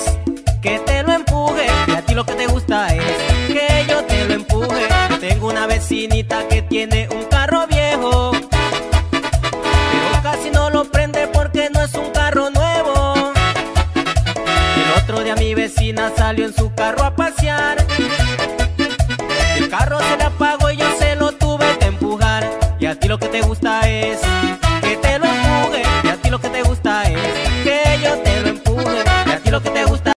que te lo empuje, y a ti lo que te gusta es que yo te lo empuje. Yo tengo una vecinita que tiene un carro viejo, pero casi no lo prende porque no es un carro nuevo. El otro día mi vecina salió en su carro a pasear, el carro se le apagó y yo se lo tuve que empujar. Y a ti lo que te gusta es que te lo empuje, y a ti lo que te gusta es que yo te lo empuje, y a ti lo que te gusta